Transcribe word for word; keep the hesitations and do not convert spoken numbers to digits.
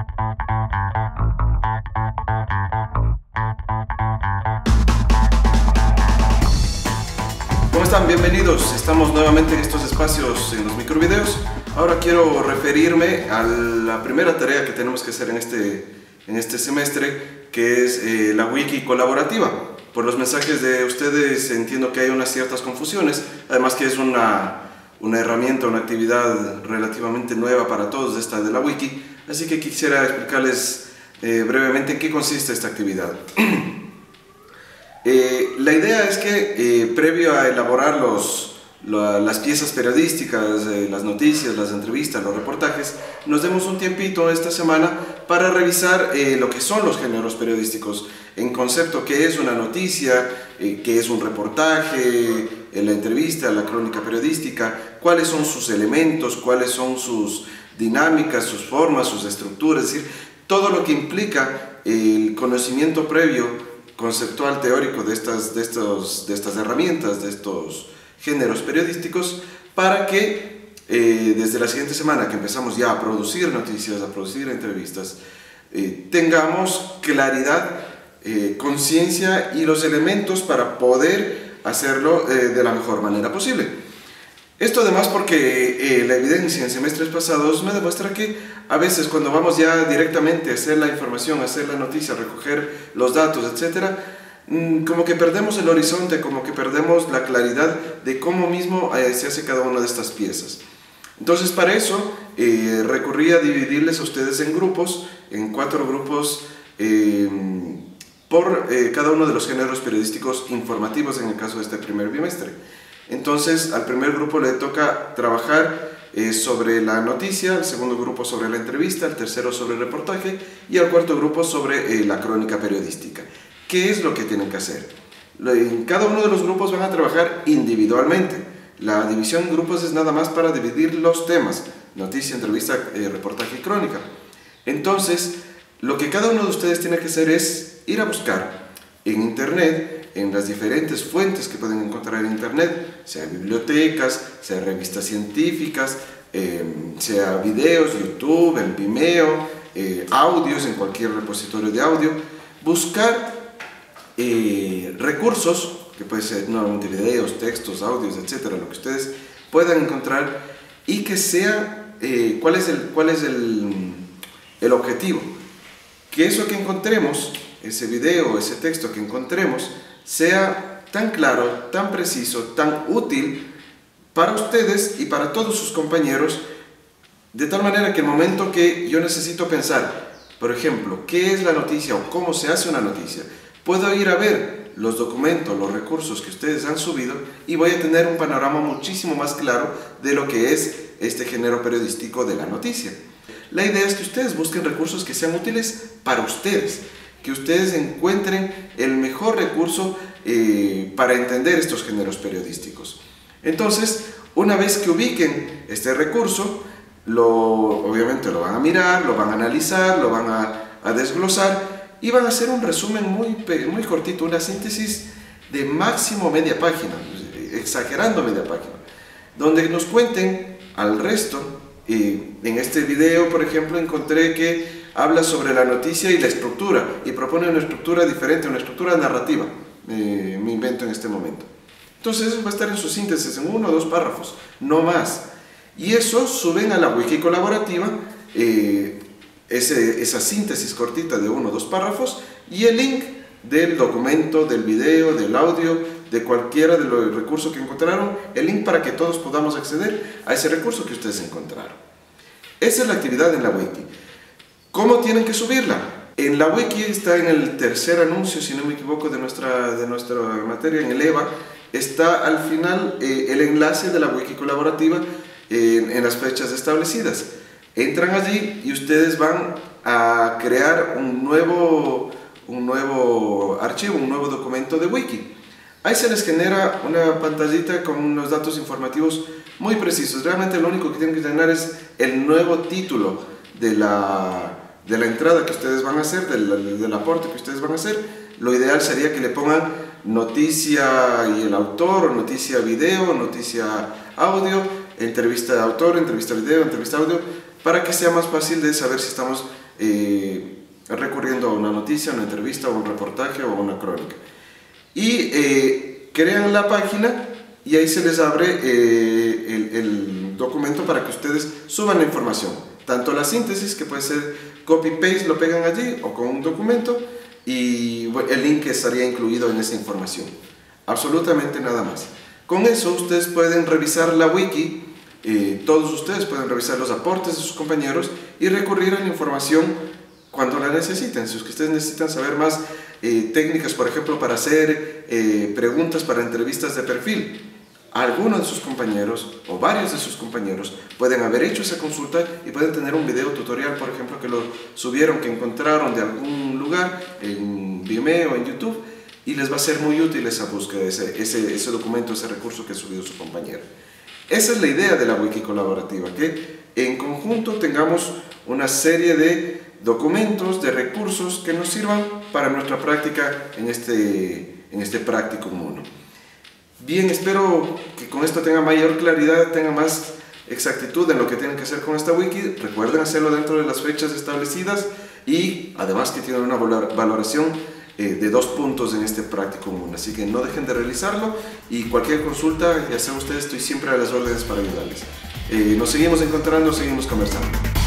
¿Cómo están? Bienvenidos. Estamos nuevamente en estos espacios en los microvideos. Ahora quiero referirme a la primera tarea que tenemos que hacer en este, en este semestre, que es eh, la wiki colaborativa. Por los mensajes de ustedes entiendo que hay unas ciertas confusiones, además que es una, una herramienta, una actividad relativamente nueva para todos esta de la wiki, así que quisiera explicarles eh, brevemente en qué consiste esta actividad. Eh, la idea es que eh, previo a elaborar los, la, las piezas periodísticas, eh, las noticias, las entrevistas, los reportajes, nos demos un tiempito esta semana para revisar eh, lo que son los géneros periodísticos en concepto, qué es una noticia, eh, qué es un reportaje, eh, la entrevista, la crónica periodística, cuáles son sus elementos, cuáles son sus dinámicas, sus formas, sus estructuras, es decir, todo lo que implica el conocimiento previo conceptual teórico de estas, de, estos, de estas herramientas, de estos géneros periodísticos, para que eh, desde la siguiente semana que empezamos ya a producir noticias, a producir entrevistas, eh, tengamos claridad, eh, conciencia y los elementos para poder hacerlo eh, de la mejor manera posible. Esto además porque eh, la evidencia en semestres pasados me demuestra que a veces cuando vamos ya directamente a hacer la información, a hacer la noticia, a recoger los datos, etcétera, mmm, como que perdemos el horizonte, como que perdemos la claridad de cómo mismo eh, se hace cada una de estas piezas. Entonces para eso eh, recurrí a dividirles a ustedes en grupos, en cuatro grupos eh, por eh, cada uno de los géneros periodísticos informativos en el caso de este primer bimestre. Entonces al primer grupo le toca trabajar eh, sobre la noticia, al segundo grupo sobre la entrevista, al tercero sobre el reportaje y al cuarto grupo sobre eh, la crónica periodística. ¿Qué es lo que tienen que hacer? En cada uno de los grupos van a trabajar individualmente. La división en grupos es nada más para dividir los temas, noticia, entrevista, eh, reportaje y crónica. Entonces, lo que cada uno de ustedes tiene que hacer es ir a buscar en internet, en las diferentes fuentes que pueden encontrar en internet, sea bibliotecas, sea revistas científicas, eh, sea videos, YouTube, en Vimeo, eh, audios en cualquier repositorio de audio, buscar eh, recursos, que pueden ser nuevamente videos, textos, audios, etcétera, lo que ustedes puedan encontrar y que sea, eh, ¿cuál es, el, cuál es el, el objetivo? Que eso que encontremos, ese video, ese texto que encontremos, sea tan claro, tan preciso, tan útil para ustedes y para todos sus compañeros, de tal manera que el momento que yo necesito pensar, por ejemplo, qué es la noticia o cómo se hace una noticia, puedo ir a ver los documentos, los recursos que ustedes han subido y voy a tener un panorama muchísimo más claro de lo que es este género periodístico de la noticia. La idea es que ustedes busquen recursos que sean útiles para ustedes, que ustedes encuentren el mejor recurso eh, para entender estos géneros periodísticos. Entonces, una vez que ubiquen este recurso, lo, obviamente lo van a mirar, lo van a analizar, lo van a, a desglosar y van a hacer un resumen muy, muy cortito, una síntesis de máximo media página, exagerando media página, donde nos cuenten al resto. Eh, en este video, por ejemplo, encontré que habla sobre la noticia y la estructura y propone una estructura diferente, una estructura narrativa, eh, me invento en este momento. Entonces eso va a estar en su síntesis en uno o dos párrafos, no más. Y eso suben a la wiki colaborativa, eh, ese, esa síntesis cortita de uno o dos párrafos y el link del documento, del video, del audio, de cualquiera de los recursos que encontraron, el link para que todos podamos acceder a ese recurso que ustedes encontraron. Esa es la actividad en la wiki. ¿Cómo tienen que subirla? En la wiki está en el tercer anuncio, si no me equivoco, de nuestra, de nuestra materia, en el E V A, está al final eh, el enlace de la wiki colaborativa eh, en, en las fechas establecidas. Entran allí y ustedes van a crear un nuevo, un nuevo archivo, un nuevo documento de wiki. Ahí se les genera una pantallita con unos datos informativos muy precisos. Realmente lo único que tienen que llenar es el nuevo título de la, de la entrada que ustedes van a hacer, del, del aporte que ustedes van a hacer. Lo ideal sería que le pongan noticia y el autor, o noticia video, noticia audio, entrevista de autor, entrevista video, entrevista audio, para que sea más fácil de saber si estamos eh, recurriendo a una noticia, una entrevista, o un reportaje o una crónica. Y eh, crean la página y ahí se les abre eh, el, el documento para que ustedes suban la información, tanto la síntesis, que puede ser copy-paste, lo pegan allí, o con un documento, y bueno, el link estaría incluido en esa información. Absolutamente nada más. Con eso ustedes pueden revisar la wiki, eh, todos ustedes pueden revisar los aportes de sus compañeros y recurrir a la información cuando la necesiten. Si ustedes necesitan saber más eh, técnicas, por ejemplo, para hacer eh, preguntas para entrevistas de perfil, algunos de sus compañeros o varios de sus compañeros pueden haber hecho esa consulta y pueden tener un video tutorial, por ejemplo, que lo subieron, que encontraron de algún lugar en Vimeo o en YouTube, y les va a ser muy útil esa búsqueda, ese, ese, ese documento, ese recurso que ha subido su compañero. Esa es la idea de la wiki colaborativa, que en conjunto tengamos una serie de documentos, de recursos que nos sirvan para nuestra práctica en este, en este Practicum uno. Bien, espero que con esto tenga mayor claridad, tenga más exactitud en lo que tienen que hacer con esta wiki. Recuerden hacerlo dentro de las fechas establecidas y además que tienen una valoración eh, de dos puntos en este Practicum uno. Así que no dejen de realizarlo, y cualquier consulta, ya sea ustedes, estoy siempre a las órdenes para ayudarles. Eh, nos seguimos encontrando, seguimos conversando.